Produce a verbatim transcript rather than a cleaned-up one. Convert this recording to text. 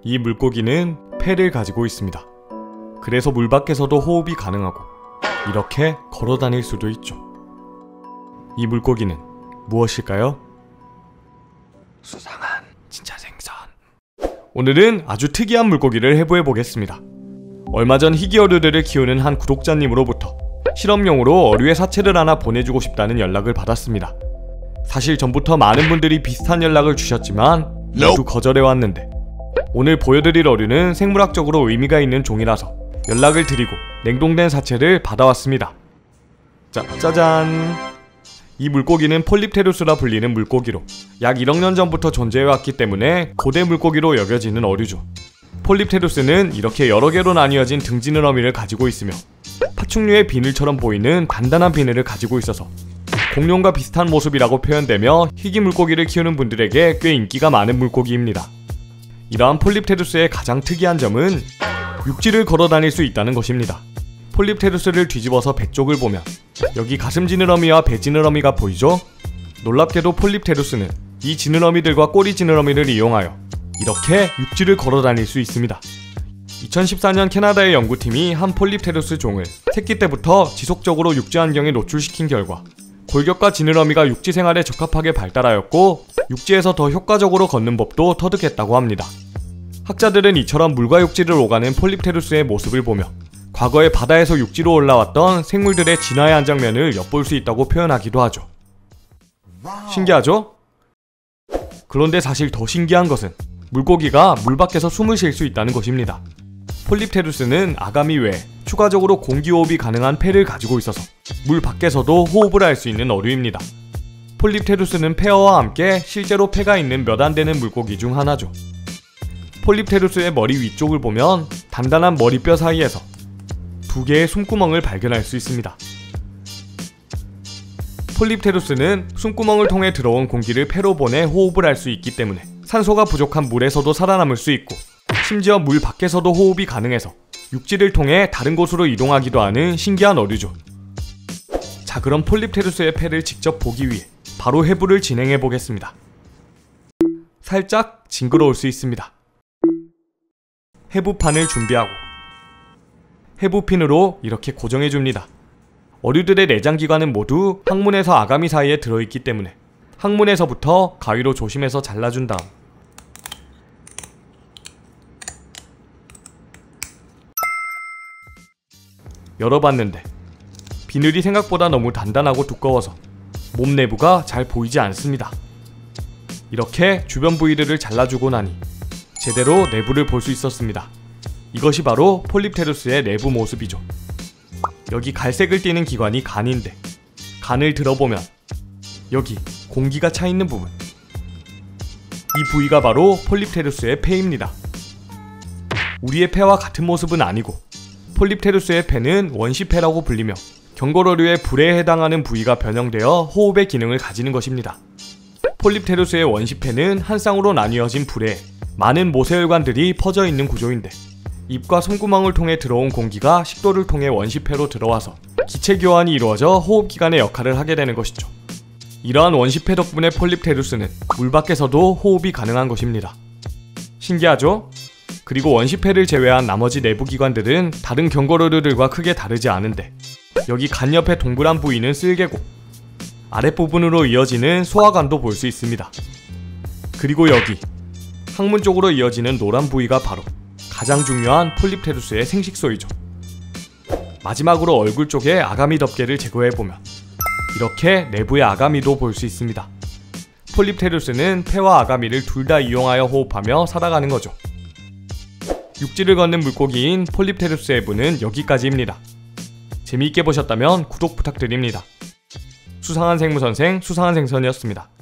이 물고기는 폐를 가지고 있습니다. 그래서 물 밖에서도 호흡이 가능하고 이렇게 걸어 다닐 수도 있죠. 이 물고기는 무엇일까요? 수상한 진짜 생선. 오늘은 아주 특이한 물고기를 해부해 보겠습니다. 얼마 전 희귀어류들을 키우는 한 구독자님으로부터 실험용으로 어류의 사체를 하나 보내주고 싶다는 연락을 받았습니다. 사실 전부터 많은 분들이 비슷한 연락을 주셨지만 모두 거절해왔는데, 오늘 보여드릴 어류는 생물학적으로 의미가 있는 종이라서 연락을 드리고 냉동된 사체를 받아왔습니다. 자, 짜잔! 이 물고기는 폴립테루스라 불리는 물고기로 약 일억 년 전부터 존재해왔기 때문에 고대 물고기로 여겨지는 어류죠. 폴립테루스는 이렇게 여러 개로 나뉘어진 등지느러미를 가지고 있으며 파충류의 비늘처럼 보이는 단단한 비늘을 가지고 있어서 공룡과 비슷한 모습이라고 표현되며 희귀 물고기를 키우는 분들에게 꽤 인기가 많은 물고기입니다. 이러한 폴립테루스의 가장 특이한 점은 육지를 걸어 다닐 수 있다는 것입니다. 폴립테루스를 뒤집어서 배 쪽을 보면 여기 가슴 지느러미와 배 지느러미가 보이죠? 놀랍게도 폴립테루스는 이 지느러미들과 꼬리 지느러미를 이용하여 이렇게 육지를 걸어 다닐 수 있습니다. 이천십사 년 캐나다의 연구팀이 한 폴립테루스 종을 새끼 때부터 지속적으로 육지 환경에 노출시킨 결과 골격과 지느러미가 육지 생활에 적합하게 발달하였고 육지에서 더 효과적으로 걷는 법도 터득했다고 합니다. 학자들은 이처럼 물과 육지를 오가는 폴립테루스의 모습을 보며 과거에 바다에서 육지로 올라왔던 생물들의 진화의 한 장면을 엿볼 수 있다고 표현하기도 하죠. 신기하죠? 그런데 사실 더 신기한 것은 물고기가 물 밖에서 숨을 쉴 수 있다는 것입니다. 폴립테루스는 아가미 외에 추가적으로 공기호흡이 가능한 폐를 가지고 있어서 물 밖에서도 호흡을 할 수 있는 어류입니다. 폴립테루스는 폐어와 함께 실제로 폐가 있는 몇 안 되는 물고기 중 하나죠. 폴립테루스의 머리 위쪽을 보면 단단한 머리뼈 사이에서 두 개의 숨구멍을 발견할 수 있습니다. 폴립테루스는 숨구멍을 통해 들어온 공기를 폐로 보내 호흡을 할 수 있기 때문에 산소가 부족한 물에서도 살아남을 수 있고, 심지어 물 밖에서도 호흡이 가능해서 육지를 통해 다른 곳으로 이동하기도 하는 신기한 어류죠. 자, 그럼 폴립테루스의 폐를 직접 보기 위해 바로 해부를 진행해 보겠습니다. 살짝 징그러울 수 있습니다. 해부판을 준비하고 해부핀으로 이렇게 고정해줍니다. 어류들의 내장기관은 모두 항문에서 아가미 사이에 들어있기 때문에 항문에서부터 가위로 조심해서 잘라준 다음 열어봤는데 비늘이 생각보다 너무 단단하고 두꺼워서 몸 내부가 잘 보이지 않습니다. 이렇게 주변 부위들을 잘라주고 나니 제대로 내부를 볼 수 있었습니다. 이것이 바로 폴립테루스의 내부 모습이죠. 여기 갈색을 띠는 기관이 간인데, 간을 들어보면 여기 공기가 차있는 부분, 이 부위가 바로 폴립테루스의 폐입니다. 우리의 폐와 같은 모습은 아니고 폴립테루스의 폐는 원시폐라고 불리며 경거러류의 불에 해당하는 부위가 변형되어 호흡의 기능을 가지는 것입니다. 폴립테루스의 원시폐는 한 쌍으로 나뉘어진 불에 많은 모세혈관들이 퍼져 있는 구조인데, 입과 손구멍을 통해 들어온 공기가 식도를 통해 원시폐로 들어와서 기체 교환이 이루어져 호흡기관의 역할을 하게 되는 것이죠. 이러한 원시폐 덕분에 폴립테루스는 물 밖에서도 호흡이 가능한 것입니다. 신기하죠? 그리고 원시폐를 제외한 나머지 내부 기관들은 다른 경거러류들과 크게 다르지 않은데, 여기 간 옆에 동그란 부위는 쓸개고 아랫부분으로 이어지는 소화관도 볼 수 있습니다. 그리고 여기 항문 쪽으로 이어지는 노란 부위가 바로 가장 중요한 폴립테루스의 생식소이죠. 마지막으로 얼굴 쪽에 아가미 덮개를 제거해보면 이렇게 내부의 아가미도 볼 수 있습니다. 폴립테루스는 폐와 아가미를 둘 다 이용하여 호흡하며 살아가는 거죠. 육지를 걷는 물고기인 폴립테루스의 해부는 여기까지입니다. 재미있게 보셨다면 구독 부탁드립니다. 수상한 생물선생 수상한 생선이었습니다.